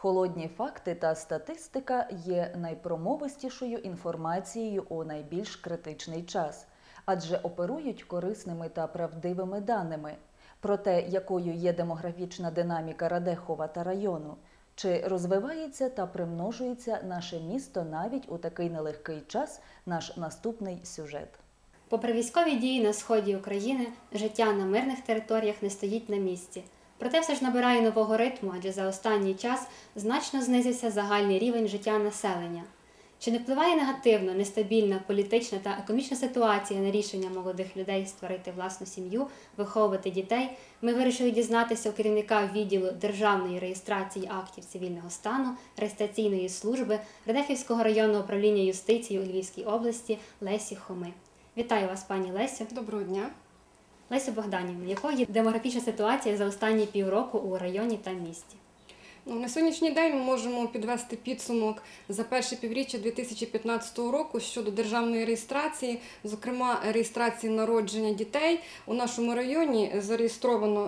Холодні факти та статистика є найпромовистішою інформацією у найбільш критичний час, адже оперують корисними та правдивими даними про те, якою є демографічна динаміка Радехова та району, чи розвивається та примножується наше місто навіть у такий нелегкий час, наш наступний сюжет. Попри військові дії на сході України, життя на мирних територіях не стоїть на місці. Проте все ж набирає нового ритму, адже за останній час значно знизився загальний рівень життя населення. Чи не впливає негативно нестабільна політична та економічна ситуація на рішення молодих людей створити власну сім'ю, виховувати дітей, ми вирішили дізнатися у керівника відділу державної реєстрації актів цивільного стану, реєстраційної служби Радехівського районного управління юстиції у Львівській області Лесі Хоми. Вітаю вас, пані Лесю. Доброго дня. Лесю Богданівна, якою є демографічна ситуація за останні півроку у районі та місті? На сьогоднішній день ми можемо підвести підсумок за перше півріччя 2015 року щодо державної реєстрації, зокрема реєстрації народження дітей. У нашому районі зареєстровано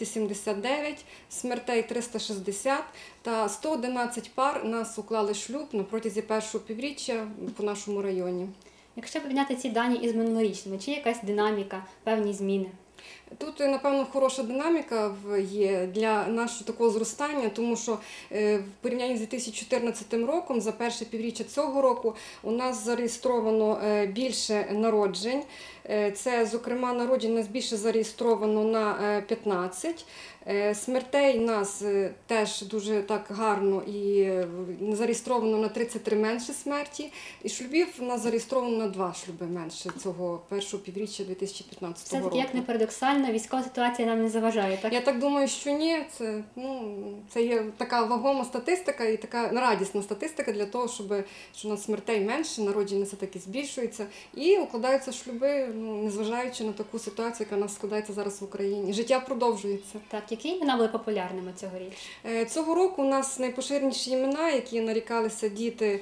279, смертей 360 та 111 пар нас уклали шлюб на протязі першого півріччя по нашому районі. Якщо порівняти ці дані із минулорічними, чи є якась динаміка, певні зміни? Тут, напевно, хороша динаміка є для нашого такого зростання, тому що в порівнянні з 2014 роком, за перше півріччя цього року, у нас зареєстровано більше народжень. Це, зокрема, народжень у нас більше зареєстровано на 15. Смертей нас теж дуже так гарно і зареєстровано на 33 менше смерті. І шлюбів у нас зареєстровано на 2 шлюби менше цього першого півріччя 2015 року. Все-таки, як не парадоксально, військова ситуація нам не заважає, так? Я так думаю, що ні. Це є така вагома статистика і така радісна статистика для того, що у нас смертей менше, народження все-таки збільшується і укладаються шлюби, незважаючи на таку ситуацію, яка у нас складається зараз в Україні. Життя продовжується. Так, які імена були популярними цьогоріч? Цього року у нас найпоширеніші імена, які нарікалися діти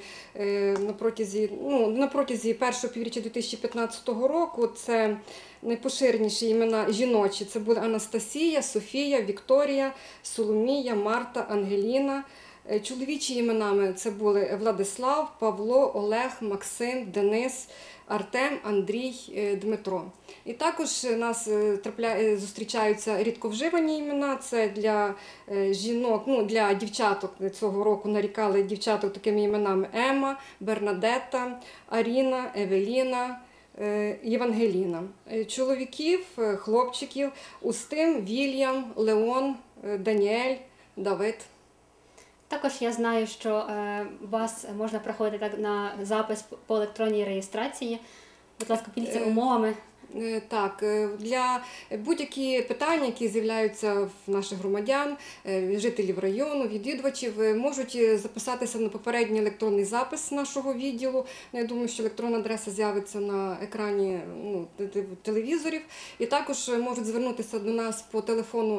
на протязі першого півріччя 2015 року, це найпоширеніші імена жіночі. Це були Анастасія, Софія, Вікторія, Соломія, Марта, Ангеліна. Чоловічі іменами це були Владислав, Павло, Олег, Максим, Денис, Артем, Андрій, Дмитро. І також у нас зустрічаються рідковживані імена. Це для жінок, для дівчаток цього року нарікали дівчаток такими іменами Ема, Бернадетта, Аріна, Евеліна, Євангеліна. Чоловіків, хлопчиків Устим, Вільям, Леон, Даніель, Давид. Також я знаю, що вас можна проходити на запис по електронній реєстрації. Будь ласка, поділіться умовами. Так, для будь-які питання, які з'являються в наших громадян, жителів району, відвідувачів, можуть записатися на попередній електронний запис нашого відділу. Я думаю, що електронна адреса з'явиться на екрані телевізорів. І також можуть звернутися до нас по телефону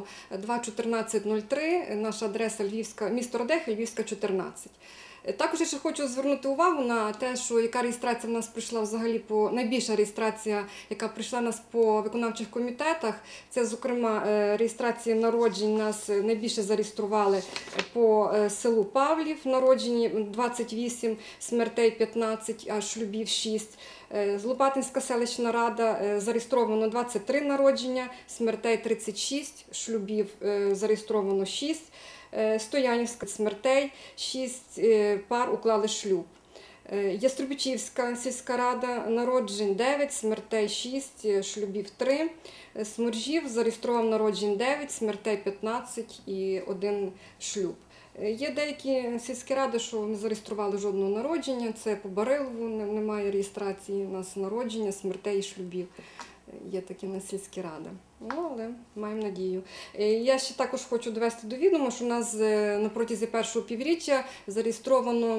21403, наша адреса місто Радехів, Львівська, 14. Також я ще хочу звернути увагу на те, що яка реєстрація в нас прийшла взагалі найбільша реєстрація, яка прийшла в нас по виконавчих комітетах. Це, зокрема, реєстрації народжень нас найбільше зареєстрували по селу Павлів, народжені 28, смертей 15, а шлюбів 6. Лопатинська селищна рада, зареєстровано 23 народження, смертей 36, шлюбів зареєстровано 6. Стоянівська, смертей 6 пар уклали шлюб. Яструбичівська сільська рада, народжень 9, смертей 6, шлюбів 3. Сморжів зареєстрував народжень 9, смертей 15 і 1 шлюб. Є деякі сільські ради, що не зареєстрували жодного народження. Це по Барилову немає реєстрації, у нас народження, смертей і шлюбів. Є такі на сільські ради. Але маємо надію. Я ще також хочу довести до відома, що у нас на протязі першого півріччя зареєстровано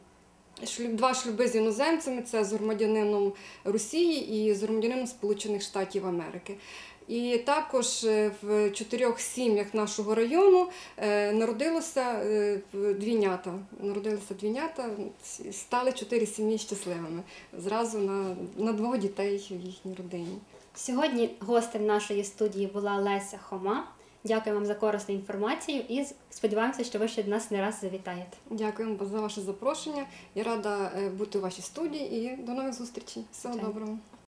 2 шлюби з іноземцями. Це з громадянином Росії і з громадянином Сполучених Штатів Америки. І також в 4 сім'ях нашого району народилися двійнята. Стали 4 сім'ї щасливими. Зразу на 2 дітей в їхній родині. Сьогодні гостем нашої студії була Леся Хома, Дякую вам за корисну інформацію і сподіваємося, що ви ще до нас не раз завітаєте. Дякуємо за ваше запрошення. Я рада бути у вашій студії і до нових зустрічей. Всього Звичайно. доброго.